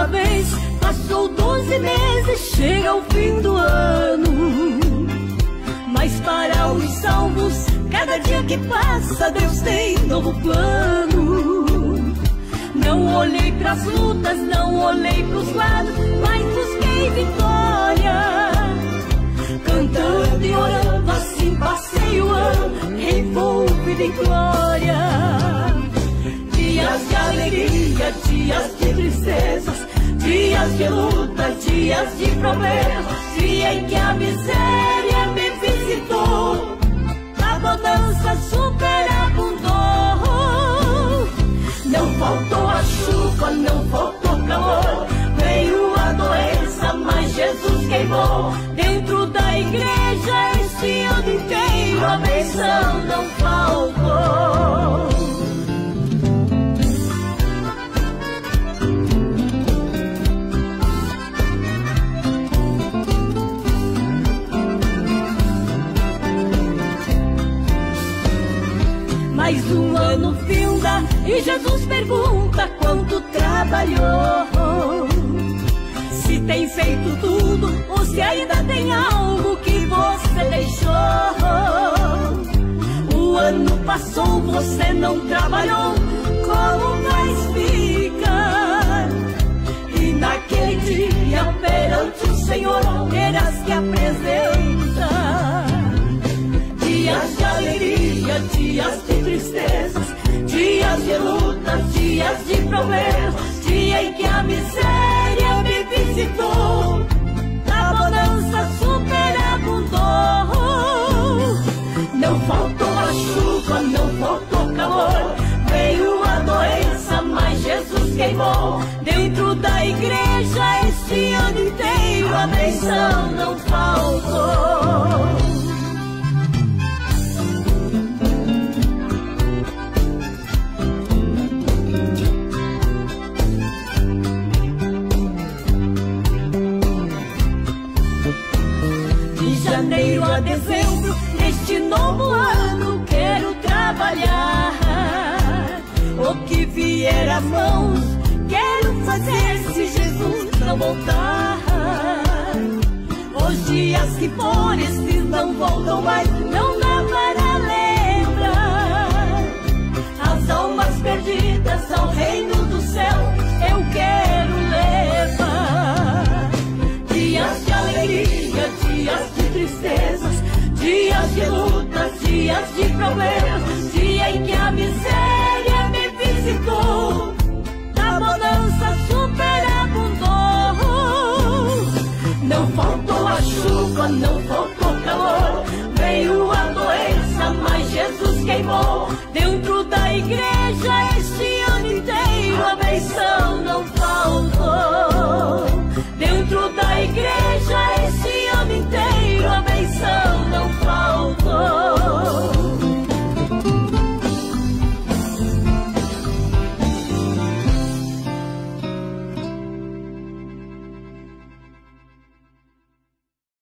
vez. Passou 12 meses, chega o fim do ano. Mas para os salvos, cada dia que passa, Deus tem novo plano. Não olhei pras lutas, não olhei pros lados, mas busquei vitória. Cantando e orando, assim passei o ano, envolvido em glória. Dias de alegria, dias de tristezas, dias de luta, dias de problemas, dia em que a miséria me visitou, a bonança superabundou. Não faltou a chuva, não faltou calor, veio a doença, mas Jesus queimou. Dentro da igreja esse ano inteiro a benção não faltou. Mais um ano finda e Jesus pergunta quanto trabalhou. Se tem feito tudo ou se ainda tem algo que você deixou. O ano passou, você não trabalhou, como vai ficar? E naquele dia perante o Senhor terás que apresentar dias de alegria, dias de tristezas, dias de lutas, dias de problemas, dia em que a miséria me visitou, a bonança superabundou. Não faltou a chuva, não faltou calor, veio a doença, mas Jesus queimou. Dentro da igreja esse ano inteiro a benção não faltou. Janeiro a dezembro, neste novo ano quero trabalhar. O que vier às mãos, quero fazer se Jesus não voltar. Os dias que por estes não voltam mais, não dá para lembrar. As almas perdidas ao reino do céu, eu quero levar. Dias de alegria, dias de tristezas, dias de lutas, dias de problemas, dia em que a miséria me visitou, a bonança superabundou. Não faltou a chuva, não faltou calor, veio a doença, mas Jesus queimou. Dentro da igreja